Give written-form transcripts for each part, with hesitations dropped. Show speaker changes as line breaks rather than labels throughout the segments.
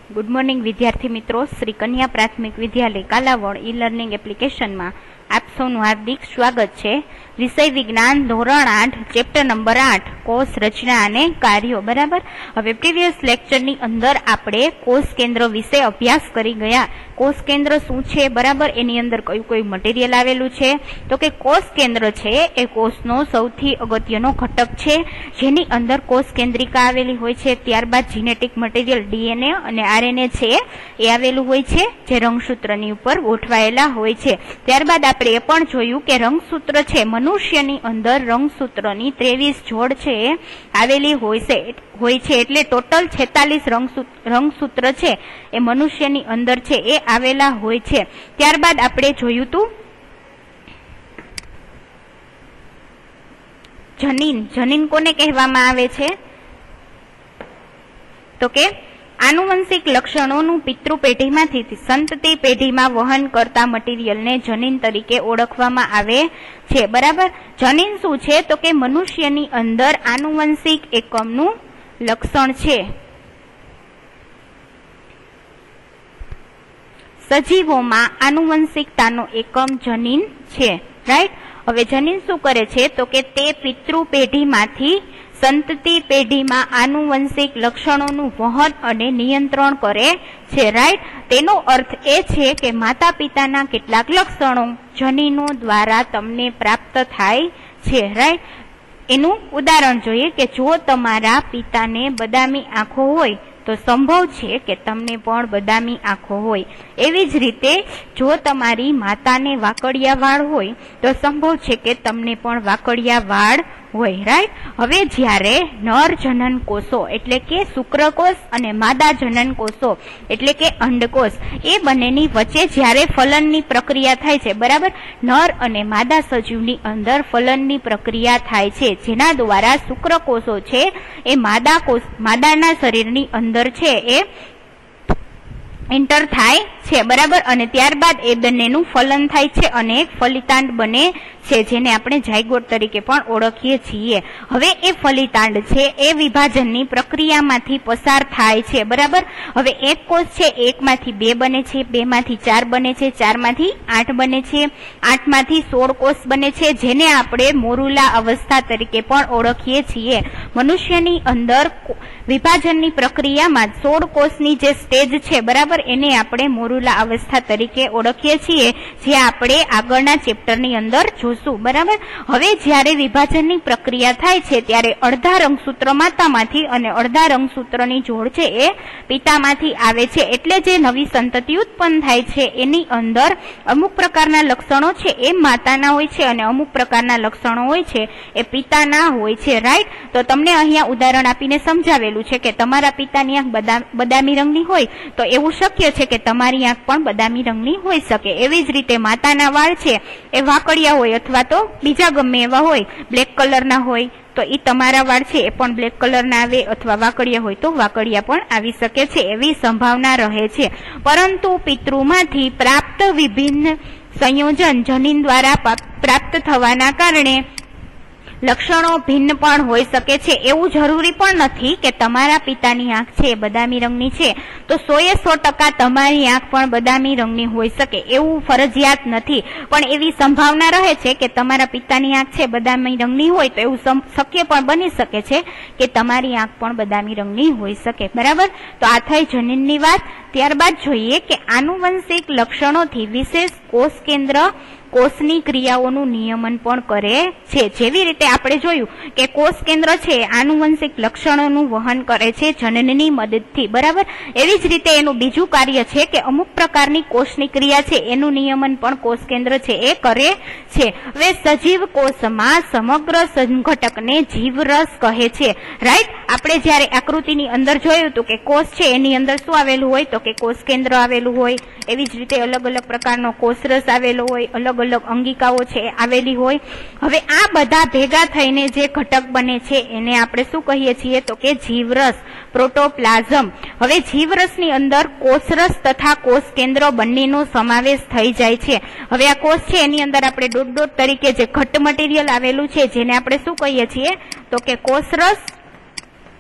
Good morning विद्यार्थी मित्रों, श्री कन्या प्राथमिक विद्यालय कालावड़ ई लर्निंग एप्लिकेशन में आप सौનું हार्दिक स्वागत है। विषय विज्ञान धोरण 8 चेप्टर नंबर 8 कोष रचना अने कार्यों। बराबर, हवे प्रीवियस लेक्चर नी अंदर आपणे कोष केन्द्र विषे अभ्यास करी गया। कोष केन्द्र शुं छे, बराबर, एनी अंदर कयुं कयुं मटीरियल आवेलुं छे, तो के कोष केन्द्र छे ए कोषनो सौथी अगत्यनो घटक छे, जेनी अंदर कोष केन्द्रिका आवेली होय छे। त्यारबाद जीनेटिक मटीरियल डीएनए अने आरएनए छे ए आवेलुं होय छे, जे रंगसूत्रनी उपर गोठवायेला होय छे। त्यारबाद આપણે એ પણ જોયું કે રંગસૂત્ર છે, મનુષ્યની અંદર રંગસૂત્રની 23 જોડ છે આવેલી હોય છે, એટલે ટોટલ 46 રંગસૂત્ર છે એ મનુષ્યની અંદર છે એ આવેલા હોય છે। ત્યારબાદ આપણે જોયું તું જનીન। જનીન કોને કહેવામાં આવે છે, તો કે आनुवंशिक लक्षणों पितृ पेढ़ी में संतति पेढ़ी में वहन करता मटीरियल ने जनीन तरीके ओळखवामां आवे छे। बराबर, जनीन शुं छे, तो के मनुष्यनी अंदर आनुवंशिक एकमनुं लक्षण छे। सजीवोमां आनुवंशिकतानो एकम जनीन छे। राइट, हवे जनीन शुं करे छे, तो के ते पितृ पेढ़ी मांथी संतति पेढ़ी में आनुवंशिक लक्षणों वहन और नियंत्रण करे छे। राइट, तेनो अर्थ ए छे के माता पिताना केटलाक लक्षणों जनीनो द्वारा तमने प्राप्त थाय छे। राइट, एनु उदाहरण जोईए के जो तमारा पिताने बदामी आंखो होय तो संभव छे के तमने पण बदामी आंखो होय। एवी ज रीते जो तमारी माताने वाकड़िया वाळ होय तो संभव छे के तमने पण वाकड़िया वाळ होय। राइट, हवे ज्यारे नर जनन कोषो एटले के शुक्रकोष अने मादा जनन कोषो एटले के अंडकोष ए बनेनी वच्चे ज्यारे फलननी प्रक्रिया थाय छे, बराबर, नर अने मादा सजीवनी अंदर फलननी प्रक्रिया थाय छे, जेना द्वारा शुक्रकोषो छे ए मादाना शरीरनी अंदर छे ए एंटर थाय छे। बराबर, अने त्यारबाद ए बंनेनुं फलन थाय छे अने एक फलितांड बने छे, जेने आपणे जायगोट तरीके पण ओळखीए छीए। हवे ए फलितांड छे ए विभाजननी प्रक्रियामांथी पसार थाय छे। बराबर, हवे एक कोष छे, 1 मांथी 2 बने छे, 2 मांथी 4 बने छे, 4 मांथी 8 बने छे, 8 मांथी 16 कोष बने छे, जेने आपणे मोरुला अवस्था तरीके पण ओळखीए छीए। मनुष्यनी अंदर विभाजननी प्रक्रियामां 16 कोषनी जे स्टेज छे, बराबर, एने आपणे मोरुला अवस्था तरीके ओळखीए छीए, जे आपणे आगळना चेप्टरनी अंदर जोशुं। बराबर, हवे ज्यारे विभाजननी प्रक्रिया थाय छे त्यारे अर्धा रंगसूत्र मातामांथी अने अर्धा रंगसूत्रनी जोड़ छे ए पितामांथी आवे छे, एटले जे नवी संतति उत्पन्न थाय छे एनी अंदर अमुक प्रकारना लक्षणों छे ए माताना होय छे अने अमुक प्रकारना लक्षणों होय छे ए पिताना होय छे। राइट, तो तमने अहींया उदाहरण आपीने समजावेलुं छे के तमारा पितानी आंख बदामी रंगनी होय तो एवुं शक्य छे के तमारी आंख पण बदामी रंगनी होई शके। एवी ज रीते माताना वाळ छे ए वाकड़िया होय अथवा तो बीजा गमे एवा होय, ब्लेक कलरना होय तो ई तमारा वाळ छे ए पण ब्लेक कलरना आवे, अथवा वाकड़िया होय तो वाकड़िया पण आवी शके छे, एवी संभावना रहे छे। परंतु पितृमांथी प्राप्त विभिन्न संयोजन जनीन द्वारा प्राप्त थवाना कारणे लक्षणों भिन्न पण होई शके छे। एवुं जरूरी पण नथी के तमारा पितानी आंख छे बदामी रंगनी छे तो 100% तमारी आंख पण बदामी रंगनी होई शके, एवुं फरजियात नथी, पण एवी संभावना रहे छे के तमारा पितानी आंख छे बदामी रंगनी होय तो एवुं शक्य पण बनी शके छे के तमारी आंख पण बदामी रंगनी होई शके। बराबर, तो आ थई जनीननी वात। त्यारबाद जोईए के आनुवंशिक लक्षणोथी विशेष कोष केन्द्र कोषनी क्रियाओनुं नियमन पण करे छे। जेवी रीते आपणे जोयुं के कोष केन्द्र छे आनुवंशिक लक्षणोनुं वहन करे छे जनननी मददथी। बराबर, एवी ज रीते एनुं बीजुं कार्य छे के अमुक प्रकारनी कोषनी क्रिया छे एनुं नियमन पण कोष केन्द्र छे ए करे छे। हवे सजीव कोषमां समग्र संघटकने जीवरस कहे छे। राइट, आपणे ज्यारे आकृतिनी अंदर जोयुं तो के कोष छे एनी अंदर शुं आवेलुं होय तो के कोष केन्द्र आवेलुं होय, एवी ज रीते अलग अलग प्रकारनो कोषरस आवेलो होय, अलग अलग अंगिकाओ छे आवेली होय। हवे आ बधा भेगा थईने जे घटक बने छे एने आपणे शुं कहीए छीए तो के जीवरस, प्रोटोप्लाज्म। हवे जीवरसनी अंदर कोषरस तथा कोष केन्द्र बंनेनो समावेश थई जाय छे। हवे आ कोष छे एनी अंदर आपणे डॉट डॉट तरीके जे घट मटीरियल आवेलुं छे जेने आपणे शुं कहीए छीए तो के कोषरस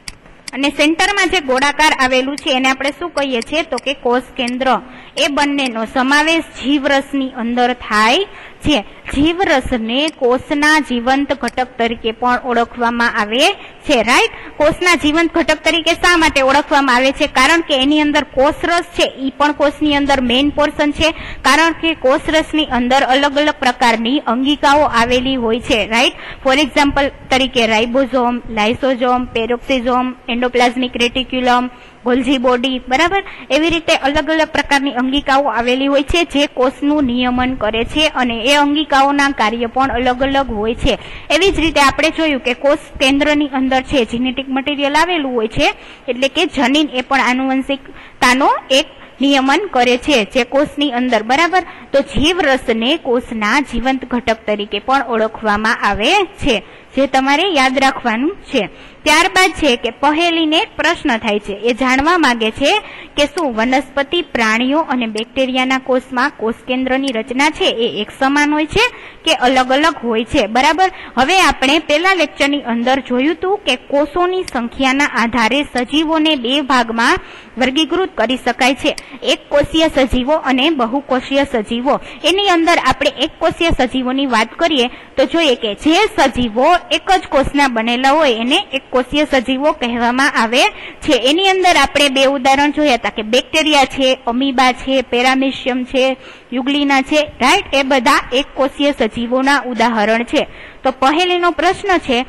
અને સેન્ટરમાં જે ગોળાકાર આવેલું છે એને આપણે શું કહીએ છીએ તો કે કોષ કેન્દ્ર. એ બંનેનો સમાવેશ જીવરસની અંદર થાય છે. જીવરસને કોષના જીવંત ઘટક તરીકે પણ ઓળખવામાં આવે છે. રાઈટ, કોષના જીવંત ઘટક તરીકે શા માટે ઓળખવામાં આવે છે? કારણ કે એની અંદર કોષરસ છે એ પણ કોષની અંદર મેઇન પોર્શન છે. કારણ કે કોષરસની અંદર અલગ અલગ પ્રકારની અંગિકાઓ આવેલી હોય છે. રાઈટ, ફોર એક્ઝામ્પલ તરીકે ribosome, lysosome, peroxisome, endoplasmic reticulum, Golgi body, બરાબર. એવી રીતે અલગ અલગ પ્રકારની અંગિકાઓ આવેલી હોય છે જે કોષનું નિયમન કરે છે અને એ અંગિકાઓના કાર્ય પણ અલગ અલગ હોય છે. એવી જ રીતે આપણે જોયું કે કોષ કેન્દ્રની અંદર છે જેનેટિક મટીરિયલ આવેલું હોય છે, એટલે કે જનીન એ પણ આનુવંશિકતાનો એક નિયમન કરે છે જે કોષની અંદર, બરાબર. તો જીવરસને કોષના જીવંત ઘટક તરીકે પણ ઓળખવામાં આવે છે, જે તમારે યાદ રાખવાનું છે. ત્યારબાદ છે કે પહેલીને પ્રશ્ન થાય છે, એ જાણવા માંગે છે કે શું વનસ્પતિ, પ્રાણીઓ અને બેક્ટેરિયાના કોષમાં કોષ કેન્દ્રની રચના છે એ એક સમાન હોય છે કે અલગ અલગ હોય છે, બરાબર. હવે આપણે પેલા લેક્ચરની અંદર જોયું હતું કે કોષોની સંખ્યાના આધારે સજીવોને બે ભાગમાં વર્ગીકૃત કરી શકાય છે, એક કોષીય સજીવો અને બહુકોષીય સજીવો. એની અંદર આપણે એક કોષીય સજીવોની વાત કરીએ તો જોઈએ કે જે સજીવો એક જ કોષના બનેલા હોય એને એક કોષીય સજીવો કહેવામાં આવે છે. એની અંદર આપણે બે ઉદાહરણ જોયા હતા કે બેક્ટેરિયા છે, અમીબા છે, પેરામિશિયમ છે, યુગ્લિના છે, રાઈટ. એ બધા એક કોષીય સજીવોના ઉદાહરણ છે. તો પહેલીનો પ્રશ્ન છે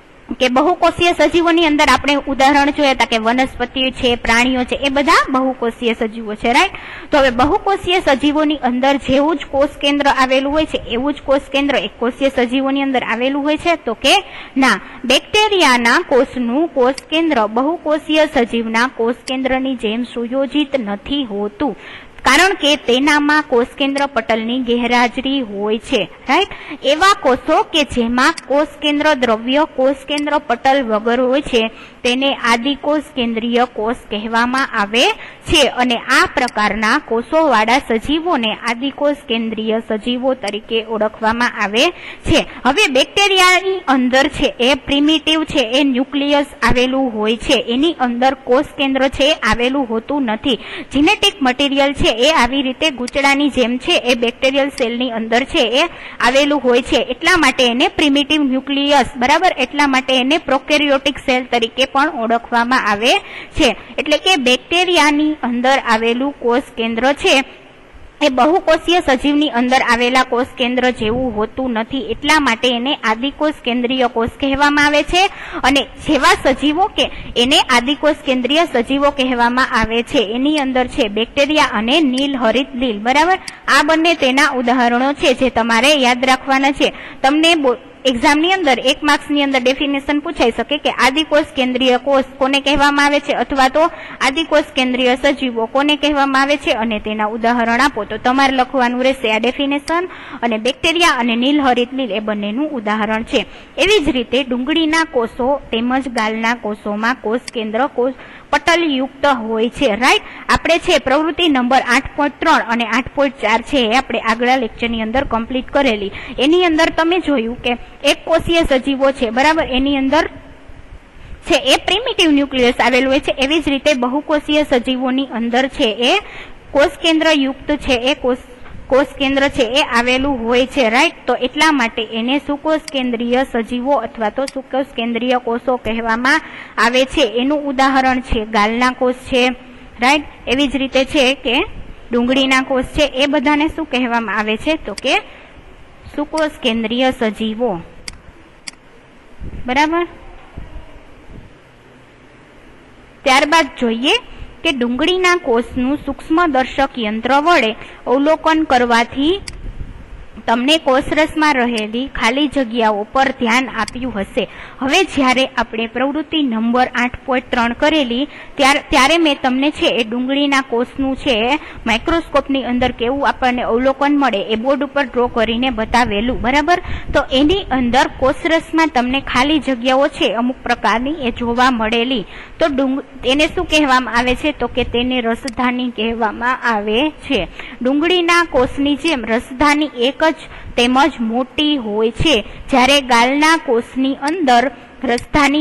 કે બહુકોષીય સજીવોની અંદર આપણે ઉદાહરણ જોયા હતા કે વનસ્પતિ છે, પ્રાણીઓ છે, એ બધા બહુકોષીય સજીવો છે, રાઈટ. તો હવે બહુકોષીય સજીવોની અંદર જેવું જ કોષ કેન્દ્ર આવેલું હોય છે એવું જ કોષ કેન્દ્ર એક કોષીય સજીવોની અંદર આવેલું હોય છે? તો કે ના. બેક્ટેરિયાના કોષનું કોષ કેન્દ્ર બહુકોષીય સજીવના કોષ કેન્દ્રની જેમ સુયોજિત નથી હોતું, કારણ કે તેનામાં કોષ કેન્દ્ર પટલની ગેરહાજરી હોય છે, રાઈટ. એવા કોષો કે જેમાં કોષ કેન્દ્ર દ્રવ્ય કોષ કેન્દ્ર પટલ વગર હોય છે તેને આદિકોષ કેન્દ્રીય કોષ કહેવામાં આવે છે અને આ પ્રકારના કોષોવાળા સજીવોને આદિકોષ કેન્દ્રીય સજીવો તરીકે ઓળખવામાં આવે છે. હવે બેક્ટેરિયાની અંદર છે એ પ્રિમિટિવ છે, એ ન્યુક્લિયસ આવેલું હોય છે, એની અંદર કોષ કેન્દ્ર છે આવેલું હોતું નથી. જીનેટિક મટીરિયલ છે એ આવી રીતે ગૂંચડાની જેમ છે એ બેક્ટેરિયલ સેલની અંદર છે એ આવેલું હોય છે, એટલા માટે એને પ્રિમિટિવ ન્યુક્લિયસ, બરાબર. એટલા માટે એને પ્રોકેરિયોટિક સેલ તરીકે પણ ઓળખવામાં આવે છે. એટલે કે બેક્ટેરિયાની અંદર આવેલું કોષ કેન્દ્ર છે એ બહુકોષીય સજીવની અંદર આવેલા કોષ કેન્દ્ર જેવું હોતું નથી, એટલા માટે એને આદિકોષ કેન્દ્રીય કોષ કહેવામાં આવે છે અને જેવા સજીવો કે એને આદિકોષ કેન્દ્રીય સજીવો કહેવામાં આવે છે. એની અંદર છે બેક્ટેરિયા અને નીલહરિત લીલ, બરાબર. આ બંને તેના ઉદાહરણો છે જે તમારે યાદ રાખવાના છે. તમને એક્ઝામની અંદર 1 માર્ક્સની અંદર ડેફિનેશન પૂછાઈ શકે કે આદિકોષ કેન્દ્રીય કોષ કોને કહેવામાં આવે છે અથવા તો આદિકોષ કેન્દ્રીય સજીવો કોને કહેવામાં આવે છે અને તેના ઉદાહરણ આપો. તો તમારે લખવાનું રહેશે આ ડેફિનેશન અને બેક્ટેરિયા અને નીલહરિત લીલ એ બંનેનું ઉદાહરણ છે. એવી જ રીતે ડુંગળીના કોષો તેમજ ગાલના કોષોમાં કોષ કેન્દ્ર કોષ પટલયુક્ત હોય છે, રાઈટ. આપણે છે પ્રવૃત્તિ નંબર 8.3 અને 8.4 છે એ આપણે આગલા લેક્ચરની અંદર કમ્પ્લીટ કરેલી. એની અંદર તમે જોયું કે એક કોષીય સજીવો છે, બરાબર. એની અંદર છે એ પ્રિમિટિવ ન્યુક્લિયસ આવેલું હોય છે. એવી જ રીતે બહુકોષીય સજીવોની અંદર છે એ કોષ કેન્દ્ર યુક્ત છે એ કોષ કેન્દ્ર છે એ આવેલું હોય છે, રાઈટ. તો એટલા માટે એને સુકોષ કેન્દ્રીય સજીવો અથવા તો સુકોષ કેન્દ્રીય કોષો કહેવામાં આવે છે. એનું ઉદાહરણ છે ગાલના કોષ છે, રાઈટ. એવી જ રીતે છે કે ડુંગળીના કોષ છે એ બધાને શું કહેવામાં આવે છે તો કે સુકોષ કેન્દ્રીય સજીવો, બરાબર. ત્યારબાદ જોઈએ કે ડુંગળીના કોષનું સૂક્ષ્મદર્શક યંત્ર વડે અવલોકન કરવાથી તમને કોષરસમાં રહેલી ખાલી જગ્યાઓ પર ધ્યાન આપ્યું હશે. હવે જ્યારે આપણે પ્રવૃત્તિ નંબર 8.3 કરેલી ત્યારે મેં તમને છે એ ડુંગળીના કોષનું છે માઇક્રોસ્કોપની અંદર કેવું આપણને અવલોકન મળે એ બોર્ડ ઉપર ડ્રો કરીને બતાવેલું, બરાબર. તો એની અંદર કોષરસમાં તમને ખાલી જગ્યાઓ છે અમુક પ્રકારની એ જોવા મળેલી. તો તેને શું કહેવામાં આવે છે તો કે તેને રસધાની કહેવામાં આવે છે. ડુંગળીના કોષની જેમ રસધાની એક જ તેમજ મોટી હોય છે, જ્યારે ગાલના કોષની અંદર રસધાની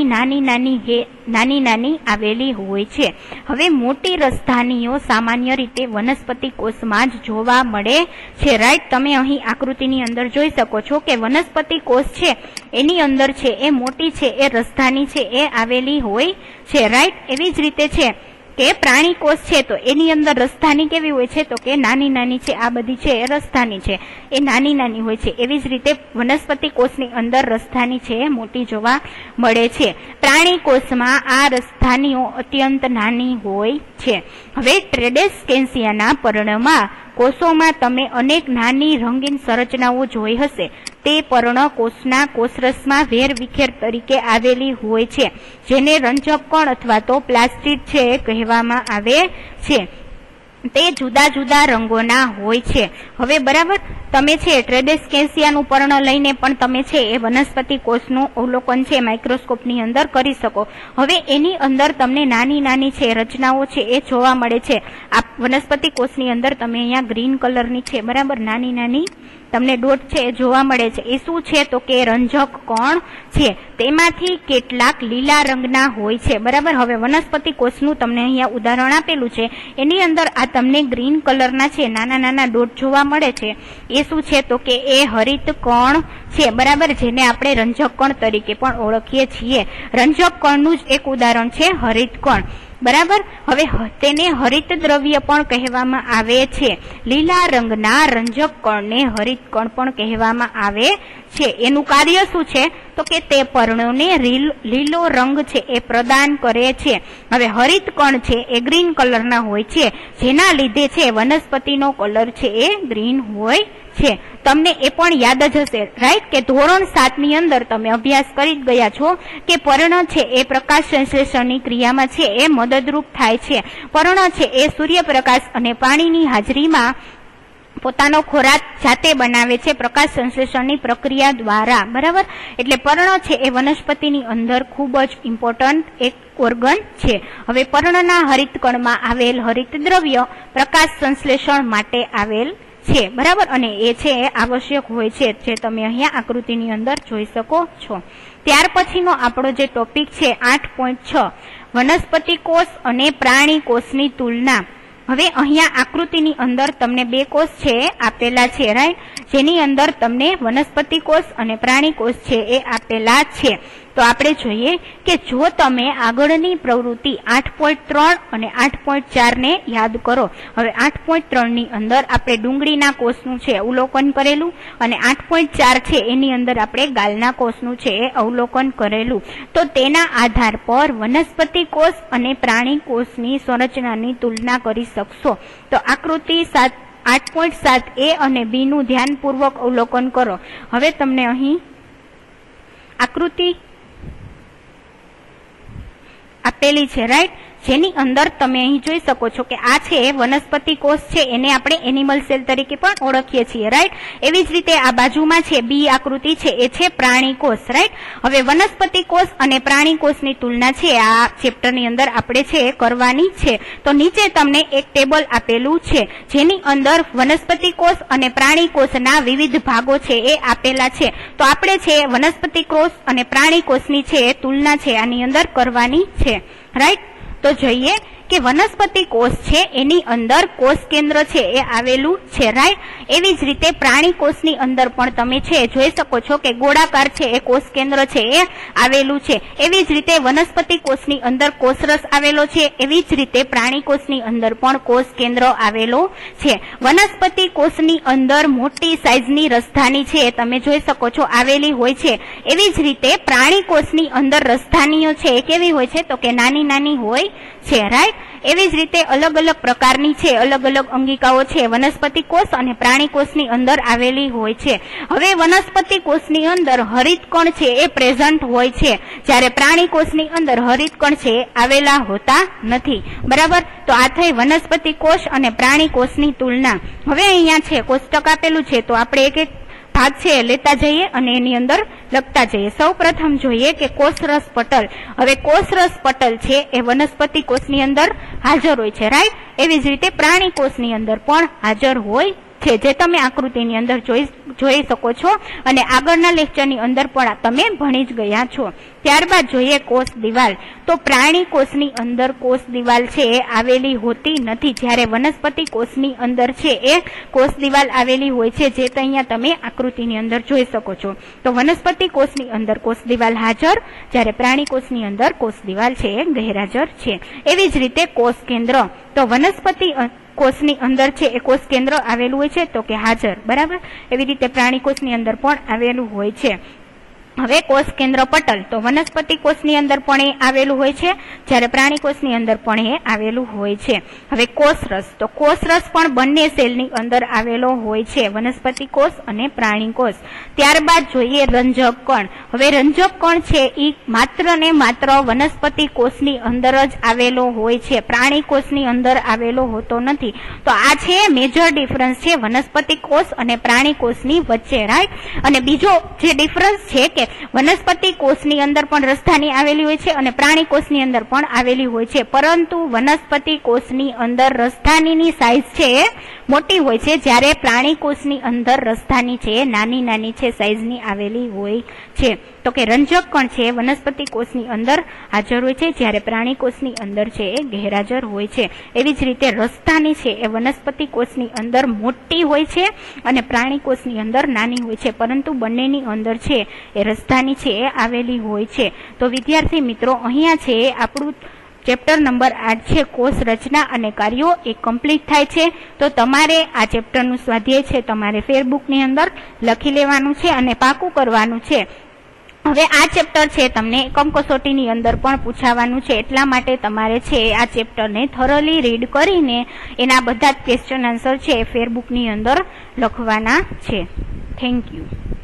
નાની નાની આવેલી હોય છે। હવે મોટી રસધાનીઓ સામાન્ય રીતે વનસ્પતિ કોષમાં જ જોવા મળે છે, રાઈટ। તમે અહીં આકૃતિની અંદર જોઈ શકો છો કે વનસ્પતિ કોષ છે એની અંદર છે એ મોટી છે એ રસધાની છે એ આવેલી હોય છે, રાઈટ। એવી જ રીતે છે કે પ્રાણી કોષ છે તો એની અંદર રસધાની કેવી હોય છે તો કે નાની નાની છે, આ બધી છે એ રસધાની છે એ નાની નાની હોય છે। એવી જ રીતે વનસ્પતિ કોષની અંદર રસધાની છે એ મોટી જોવા મળે છે। પ્રાણી કોષમાં આ રસધાનીઓ અત્યંત નાની હોય છે। હવે ટ્રેડેસ્કેન્સિયાના પર્ણમાં કોષોમાં તમે અનેક નાની રંગીન સંરચનાઓ જોઈ હશે। તે પર્ણ કોષના કોષરસમાં વેરવિખેર તરીકે આવેલી હોય છે, જેને રંજક કણ અથવા તો પ્લાસ્ટિડ છે કહેવામાં આવે છે। તે જુદા જુદા રંગોના હોય છે। હવે બરાબર તમે છે ટ્રેડેસ્કેન્સિયાનું પર્ણ લઈને પણ તમે છે એ વનસ્પતિ કોષનું અવલોકન છે માઇક્રોસ્કોપની અંદર કરી શકો। હવે એની અંદર તમને નાની નાની છે રચનાઓ છે એ જોવા મળે છે। આ વનસ્પતિ કોષની અંદર તમે અહીંયા ગ્રીન કલરની છે બરાબર નાની નાની તમને ડોટ છે એ જોવા મળે છે। એ શું છે તો કે રંજક કણ છે। તેમાંથી કેટલાક લીલા રંગના હોય છે બરાબર। હવે વનસ્પતિ કોષનું તમને અહીંયા ઉદાહરણ આપેલું છે, એની અંદર આ તમને ગ્રીન કલરના છે નાના નાના ડોટ જોવા મળે છે। એ શું છે તો કે એ હરિત કણ છે બરાબર, જેને આપણે રંજક કણ તરીકે પણ ઓળખીએ છીએ। રંજક કણનું જ એક ઉદાહરણ છે હરિત કણ બરાબર। હવે તેને હરિત દ્રવ્ય પણ કહેવામાં આવે છે। લીલા રંગના રંજક કણને હરિત કણ પણ કહેવામાં આવે છે। એનું કાર્ય શું છે તો કે તે પર્ણોને લીલો રંગ છે એ પ્રદાન કરે છે। હવે હરિત કણ છે એ ગ્રીન કલરના હોય છે, જેના લીધે છે વનસ્પતિનો કલર છે એ ગ્રીન હોય છે। તમને એ પણ યાદ જ હશે રાઈટ કે ધોરણ 7 ની અંદર તમે અભ્યાસ કરી જ ગયા છો કે પર્ણ છે એ પ્રકાશ સંશ્લેષણની ક્રિયામાં છે એ મદદરૂપ થાય છે। પર્ણ છે એ સૂર્યપ્રકાશ અને પાણીની હાજરીમાં પોતાનો ખોરાક જાતે બનાવે છે પ્રકાશ સંશ્લેષણની પ્રક્રિયા દ્વારા બરાબર। એટલે પર્ણ છે એ વનસ્પતિની અંદર ખૂબ જ ઇમ્પોર્ટન્ટ એક ઓર્ગન છે। હવે પર્ણના હરિત કણમાં આવેલ હરિત દ્રવ્ય પ્રકાશ સંશ્લેષણ માટે આવેલ છે બરાબર, અને એ છે એ આવશ્યક હોય છે, જે તમે અહીંયા આકૃતિની અંદર જોઈ શકો છો। ત્યાર પછીનો આપણો જે ટોપિક છે 8.6 વનસ્પતિ કોષ અને પ્રાણી કોષની તુલના। હવે અહીંયા આકૃતિની અંદર તમને બે કોષ છે આપેલા છે રાઈટ, જેની અંદર તમને વનસ્પતિ કોષ અને પ્રાણી કોષ છે એ આપેલા છે। તો આપણે જોઈએ કે જો તમે આગળની પ્રવૃત્તિ 8.3 અને 8.4 ને યાદ કરો। હવે 8.3 ની અંદર આપણે ડુંગળીના કોષનું છે અવલોકન કરેલું અને 8.4 છે એની અંદર આપણે ગાલના કોષનું છે એ અવલોકન કરેલું। તો તેના આધાર પર વનસ્પતિ કોષ અને પ્રાણી કોષની સંરચનાની તુલના કરી શકશો। તો આકૃતિ 8.7 A અને B નું ધ્યાનપૂર્વક અવલોકન કરો। હવે તમને અહીં આકૃતિ આપેલી છે રાઈટ, જેની અંદર તમે અહીં જોઈ શકો છો કે આ છે વનસ્પતિ કોષ છે, એને આપણે એનિમલ સેલ તરીકે પણ ઓળખીએ છીએ રાઈટ। એવી જ રીતે આ બાજુમાં છે બી આકૃતિ છે એ છે પ્રાણી કોષ રાઈટ। હવે વનસ્પતિ કોષ અને પ્રાણી કોષની તુલના છે આ ચેપ્ટરની અંદર આપણે છે કરવાની છે। તો નીચે તમને એક ટેબલ આપેલું છે, જેની અંદર વનસ્પતિ કોષ અને પ્રાણી કોષના વિવિધ ભાગો છે એ આપેલા છે। તો આપણે છે વનસ્પતિ કોષ અને પ્રાણી કોષની છે તુલના છે આની અંદર કરવાની છે રાઈટ। તો જોઈએ કે વનસ્પતિ કોષ છે એની અંદર કોષ કેન્દ્ર છે એ આવેલું છે રાઈટ। એવી જ રીતે પ્રાણી કોષની અંદર પણ તમે છે જોઈ શકો છો કે ગોળાકાર છે એ કોષ કેન્દ્ર છે એ આવેલું છે। એવી જ રીતે વનસ્પતિ કોષની અંદર કોષરસ આવેલો છે, એવી જ રીતે પ્રાણી કોષની અંદર પણ કોષ કેન્દ્ર આવેલો છે। વનસ્પતિ કોષની અંદર મોટી સાઈઝની રસધાની છે તમે જોઈ શકો છો આવેલી હોય છે। એવી જ રીતે પ્રાણી કોષની અંદર રસધાનીઓ છે એ કેવી હોય છે તો કે નાની નાની હોય છે રાઈટ। એવી જ રીતે અલગ અલગ પ્રકારની છે અલગ અલગ અંગિકાઓ છે વનસ્પતિ કોષ અને પ્રાણી કોષની અંદર આવેલી હોય છે। હવે વનસ્પતિ કોષની અંદર હરિત કણ છે એ પ્રેઝન્ટ હોય છે, જ્યારે પ્રાણી કોષની અંદર હરિત કણ છે આવેલા હોતા નથી બરાબર। તો આ થઈ વનસ્પતિ કોષ અને પ્રાણી કોષની તુલના। હવે અહીંયા છે કોષ્ટક આપેલું છે, તો આપણે એક એક ભાગ છે લેતા જઈએ અને એની અંદર લખતા જઈએ। સૌ પ્રથમ જોઈએ કે કોષરસ પટલ। હવે કોષરસ પટલ છે એ વનસ્પતિ કોષની અંદર હાજર હોય છે રાઈટ। એવી જ રીતે પ્રાણી કોષની અંદર પણ હાજર હોય છે, જે તમે આકૃતિની અંદર જોઈ શકો છો અને આગળના લેક્ચરની અંદર પણ તમે ભણી જ ગયા છો. ત્યારબાદ જોઈએ કોષ દિવાલ. તો પ્રાણી કોષની અંદર કોષ દિવાલ છે એ આવેલી હોતી નથી, જ્યારે વનસ્પતિ કોષની અંદર છે એ કોષ દિવાલ આવેલી હોય છે, જે અહીંયા તમે આકૃતિની અંદર જોઈ શકો છો. તો વનસ્પતિ કોષની અંદર કોષ દિવાલ હાજર, જ્યારે પ્રાણી કોષની અંદર કોષ દિવાલ છે એ ગેરહાજર છે. એવી જ રીતે કોષ કેન્દ્ર. તો વનસ્પતિ કોષની અંદર છે એ કોષ કેન્દ્ર આવેલું હોય છે તો કે હાજર, બરાબર. એવી રીતે પ્રાણી કોષની અંદર પણ આવેલું હોય છે. હવે કોષ કેન્દ્ર પટલ. તો વનસ્પતિ કોષની અંદર પણ એ આવેલું હોય છે, જ્યારે પ્રાણી કોષની અંદર પણ એ આવેલું હોય છે. હવે કોષરસ. તો કોષરસ પણ બંને સેલની અંદર આવેલો હોય છે, વનસ્પતિ કોષ અને પ્રાણી કોષ. ત્યારબાદ જોઈએ રંજક કણ. હવે રંજક કણ છે એ માત્ર ને માત્ર વનસ્પતિ કોષની અંદર જ આવેલો હોય છે, પ્રાણી કોષની અંદર આવેલો હોતો નથી. તો આ છે મેજર ડિફરન્સ છે વનસ્પતિ કોષ અને પ્રાણી કોષની વચ્ચે, રાઈટ. અને બીજો જે ડિફરન્સ છે કે વનસ્પતિ કોષની અંદર પણ રસધાની આવેલી હોય છે અને પ્રાણી કોષની અંદર પણ આવેલી હોય છે, પરંતુ વનસ્પતિ કોષની અંદર રસધાનીની સાઇઝ છે એ મોટી હોય છે, જ્યારે પ્રાણી કોષની અંદર રસધાની છે એ નાની નાની છે સાઇઝની આવેલી હોય છે. તો કે રંજક કણ છે વનસ્પતિ કોષની અંદર હાજર હોય છે, જ્યારે પ્રાણી કોષની અંદર છે એ ગેરહાજર હોય છે. એવી જ રીતે રસધાની છે એ વનસ્પતિ કોષની અંદર મોટી હોય છે અને પ્રાણી કોષની અંદર નાની હોય છે, પરંતુ બંનેની અંદર છે એ રસધાની છે એ આવેલી હોય છે. તો વિદ્યાર્થી મિત્રો, અહીંયા છે આપણું ચેપ્ટર નંબર 8 છે કોષ રચના અને કાર્યો એ કમ્પ્લીટ થાય છે. તો તમારે આ ચેપ્ટરનું સ્વાધ્યાય છે તમારે ફેરબુકની અંદર લખી લેવાનું છે અને પાકું કરવાનું છે. હવે આ ચેપ્ટર છે તમને એકમ કસોટીની અંદર પણ પૂછાવાનું છે, એટલા માટે તમારે છે આ ચેપ્ટરને થોરલી રીડ કરીને એના બધા જ ક્વેશ્ચન આન્સર છે એ ફેરબુકની અંદર લખવાના છે. Thank you.